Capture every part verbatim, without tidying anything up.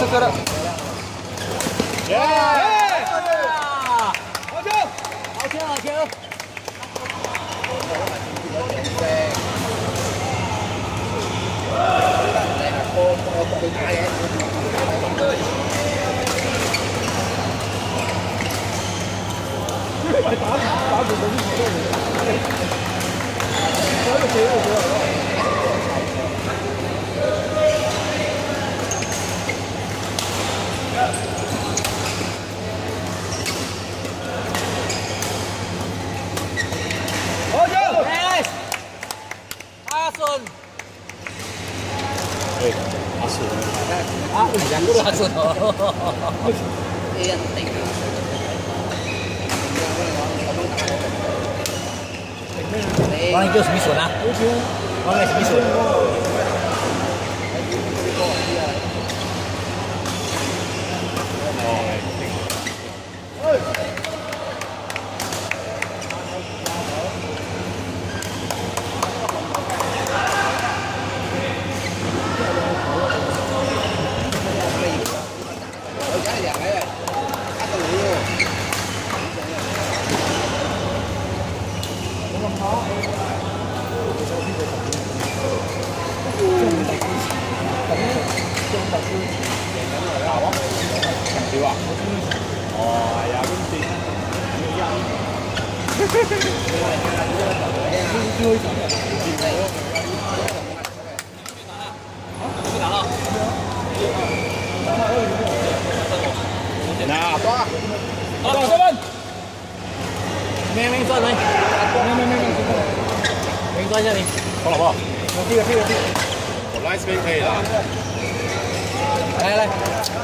了射了。耶！好球！好球！好球！打打死人！这个谁？我觉得。 对，阿顺， 啊，两个都阿顺哦。哎呀，顶啊！王你叫什么笋啊？王你什么笋？ 對啊！哦，係啊，咁先。嗱，多啊！多少分？明明再嚟，明明明明明再一你，好了不？我這個這個這個，我 nice 邊可以啦。來來，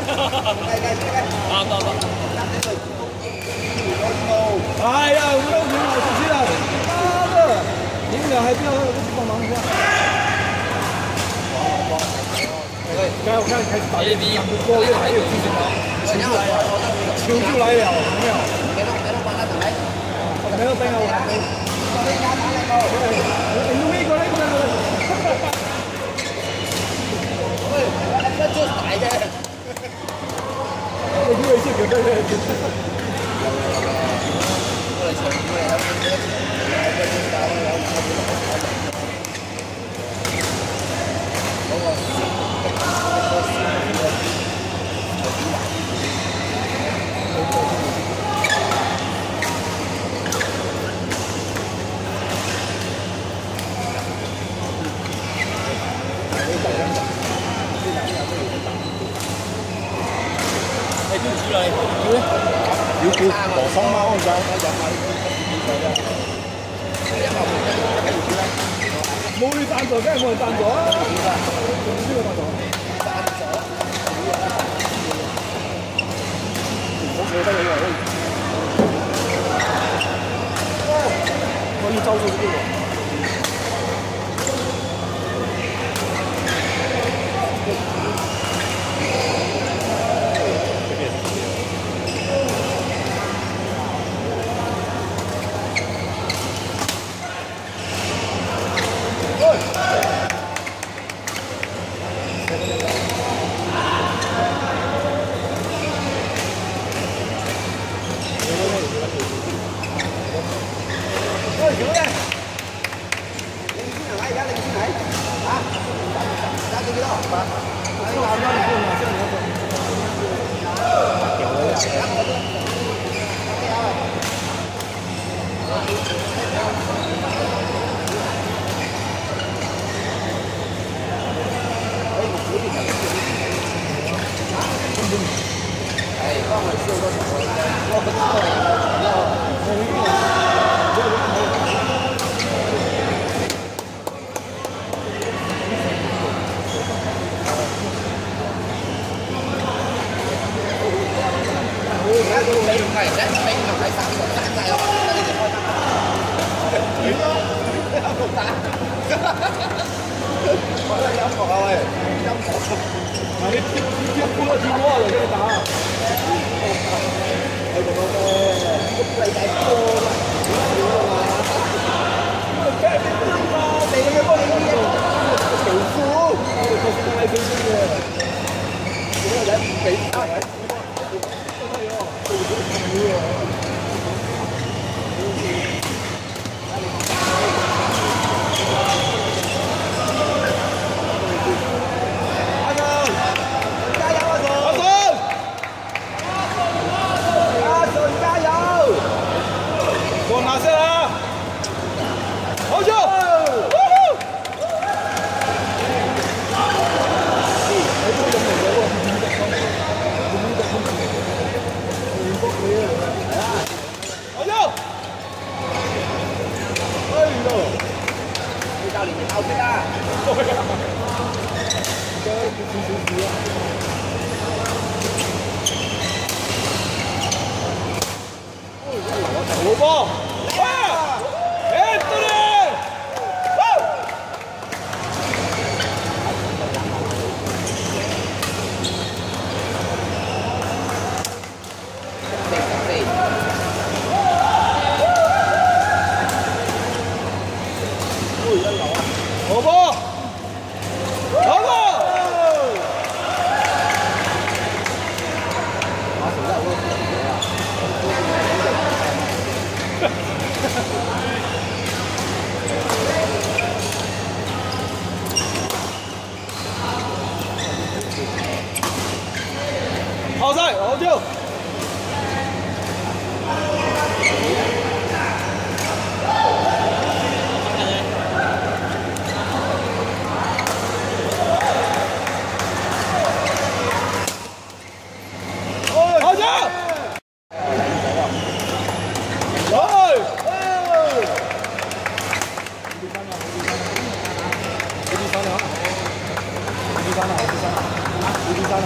好走走。哎呀，五六零了，出去了，妈的！你们俩还不要帮忙一下？刚才我看开始打越低，过越来越有信心了，球就来了，球就来了，没有？没有灯啊，我还没。你没过来，过来过来。那就是大嘅。你以為識嘅咩？要叫羅生貓安走，冇你贊助，梗係冇人贊助啊！仲邊個贊助？贊助，唔好坐低你喎，可以周到呢個。 北大来。拿下来！好球！好球！哎呦！意大利你好吃啊！火爆！ 火爆！老婆！拿手在我好赛，好球！好球！来！第三了，第三了，第三了，第三了，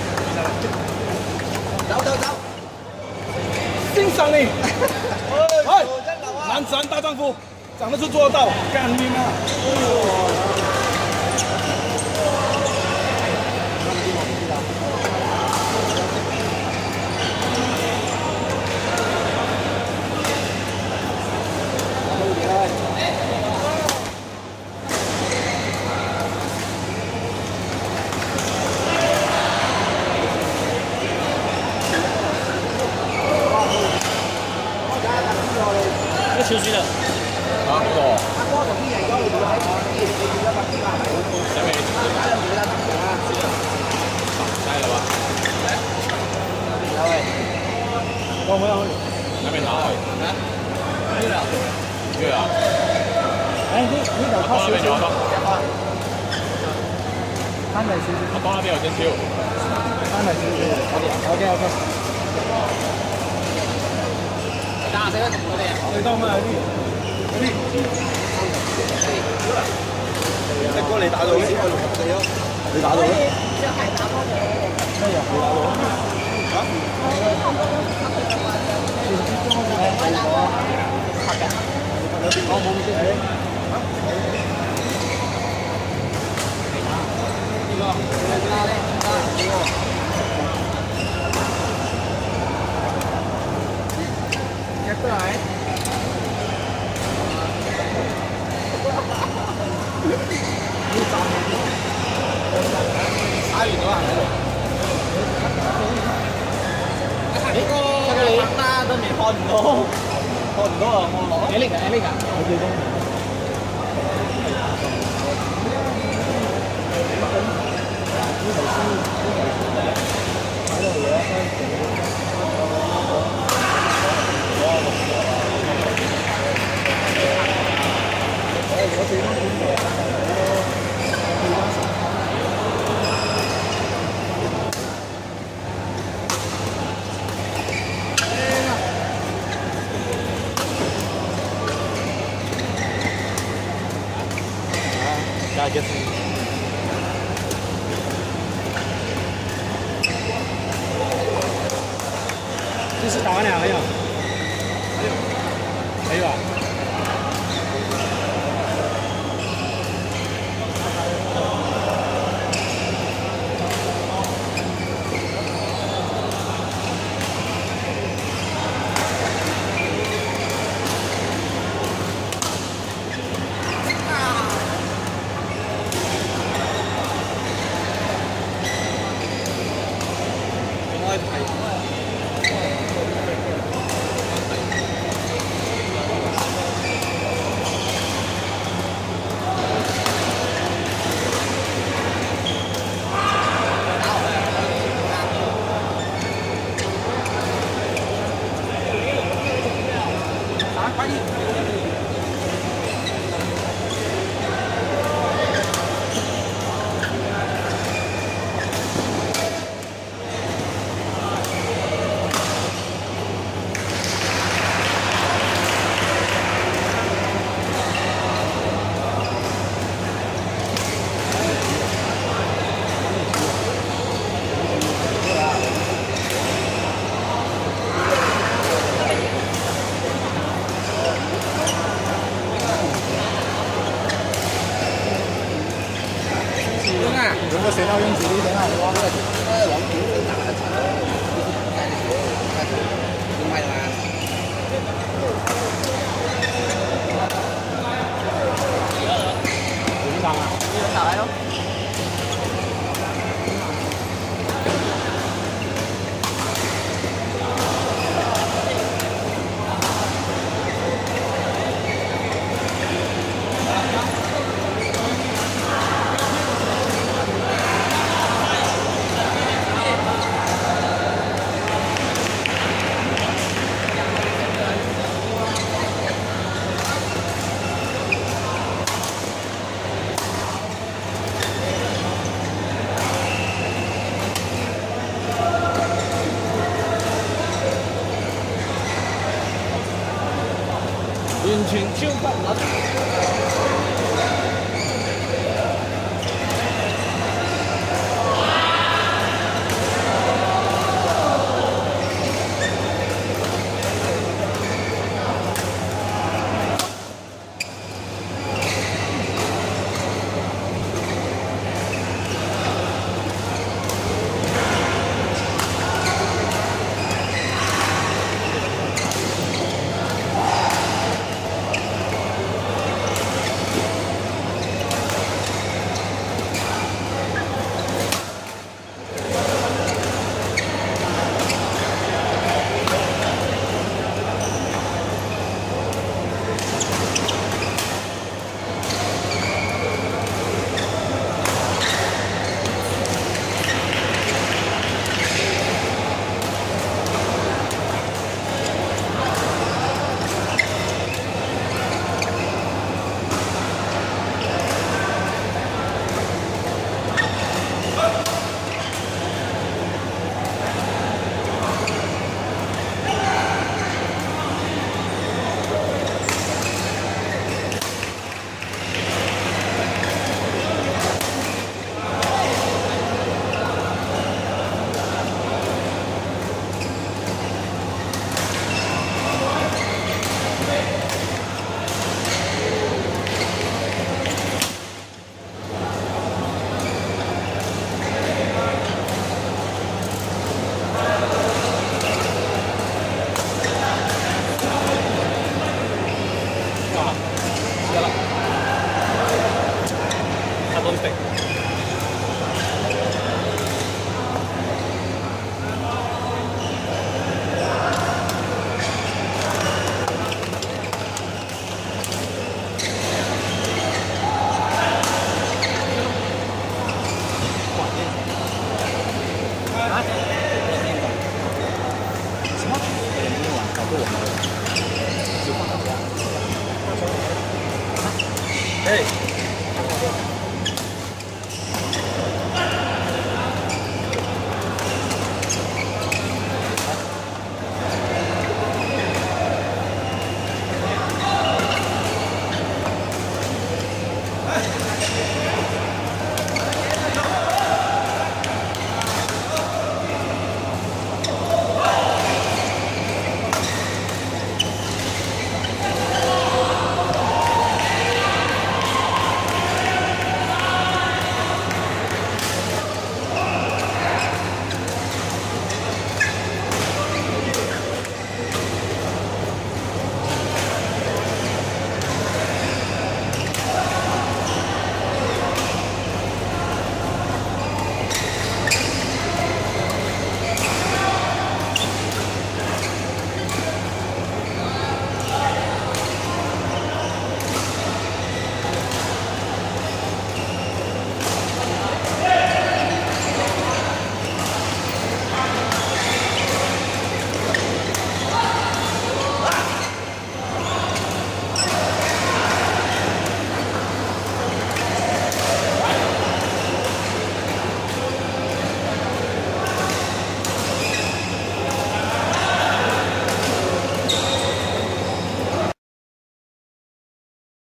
走走走，欣赏你，哎，男子汉大丈夫，长得是做得到，干你妈！ 超輸啦！ 啊個。 阿哥同啲人講，你做喺啲你做咗百幾萬嚟喎。 使未？ 打兩幾單啊？ 晒啦吧？ 有誒。 有冇有？還沒拿回。 啊？沒了。 對啊。 誒，呢呢度靠少少。翻嚟少少。 我幫那邊有隻超。 翻嚟少少。OK OK OK。 打死啦！我哋。 你當咩啊？啲啲。你過嚟打到幾？你打到咩？ 着鞋打波嘅。 咩呀？你打到？嚇？ 我打波。拍嘅。我冇意思。呢個。呢個咧，呢個。一個嚟。 打完咗啊！呢個你打都未看唔到，看唔到啊！我攞。你呢個？你呢個？我最中意。 下一次。 这是打完了没有？没有啊。 我睇。 如果谁要用吉利的话，我这个往平时打的车，另外的嘛。几张啊？一人打来哟。 完全超級撚。 哎。